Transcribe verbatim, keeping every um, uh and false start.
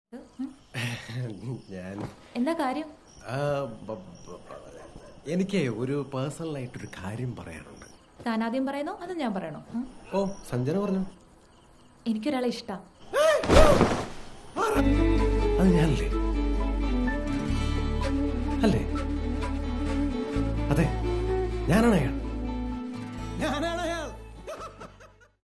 ഞാൻ എന്താ കാര്യം? എനിക്ക് ഒരു പേഴ്സണൽ ആയിട്ടൊരു കാര്യം പറയാനുണ്ട്. താൻ ആദ്യം പറയുന്നോ അത് ഞാൻ പറയണോ? ഓ സഞ്ജന പറഞ്ഞു. എനിക്കൊരാളെ ഇഷ്ടാ. അത് ഞാനല്ലേ? അല്ലേ? അതെ, ഞാനാണ് അയാൾ.